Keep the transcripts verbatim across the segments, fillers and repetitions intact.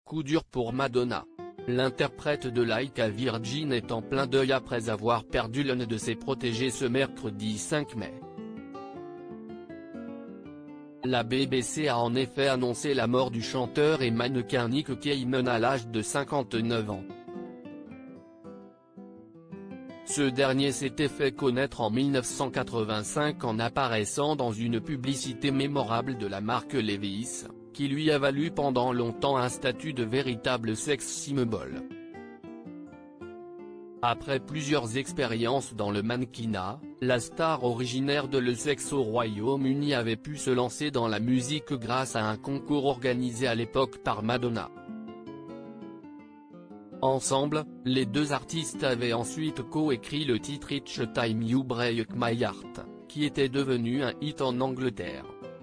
coup dur pour Madonna. L'interprète de Like a Virgin est en plein deuil après avoir perdu l'un de ses protégés ce mercredi cinq mai. La B B C a en effet annoncé la mort du chanteur et mannequin Nick Cayman à l'âge de cinquante-neuf ans. Ce dernier s'était fait connaître en mille neuf cent quatre-vingt-cinq en apparaissant dans une publicité mémorable de la marque Levi's, qui lui a valu pendant longtemps un statut de véritable sex symbol. Après plusieurs expériences dans le mannequinat, la star originaire de l'Essex au Royaume-Uni avait pu se lancer dans la musique grâce à un concours organisé à l'époque par Madonna. Ensemble, les deux artistes avaient ensuite co-écrit le titre Each Time You Break My Heart, qui était devenu un hit en Angleterre.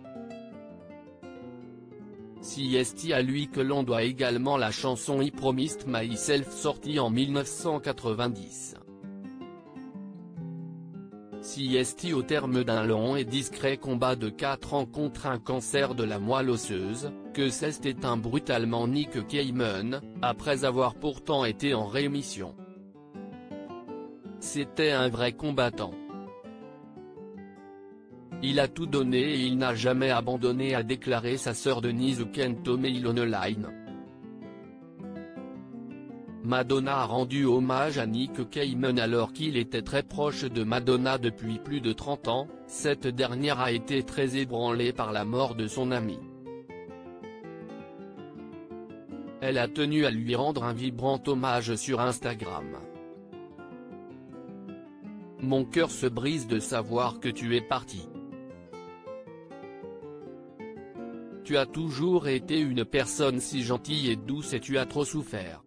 C'est à lui que l'on doit également la chanson I Promised Myself sortie en mille neuf cent quatre-vingt-dix. C'est au terme d'un long et discret combat de quatre ans contre un cancer de la moelle osseuse, que s'est éteint brutalement Nick Cayman, après avoir pourtant été en rémission. C'était un vrai combattant. Il a tout donné et il n'a jamais abandonné, a déclaré sa sœur Denise Kent Mail Online. Madonna a rendu hommage à Nick Cayman alors qu'il était très proche de Madonna depuis plus de trente ans, cette dernière a été très ébranlée par la mort de son ami. Elle a tenu à lui rendre un vibrant hommage sur Instagram. Mon cœur se brise de savoir que tu es parti. Tu as toujours été une personne si gentille et douce et tu as trop souffert.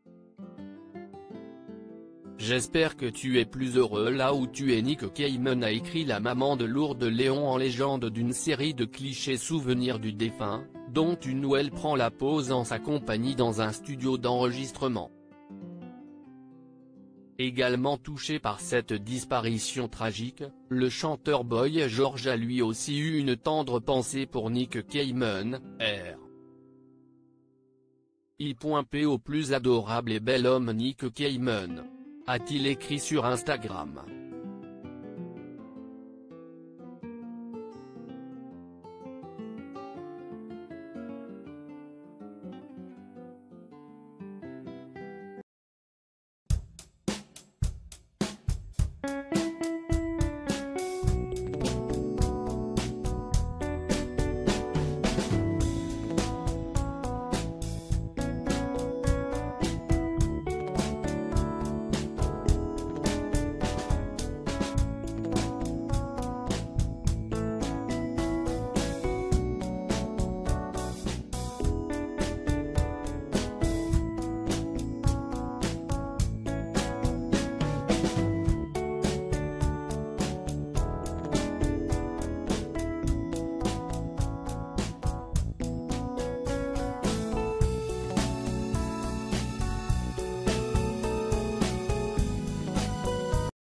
J'espère que tu es plus heureux là où tu es. Nick Cayman a écrit la maman de Lourdes Léon en légende d'une série de clichés souvenirs du défunt, dont une où elle prend la pose en sa compagnie dans un studio d'enregistrement. Également touché par cette disparition tragique, le chanteur Boy George a lui aussi eu une tendre pensée pour Nick Cayman, R. I P au plus adorable et bel homme Nick Cayman, a-t-il écrit sur Instagram.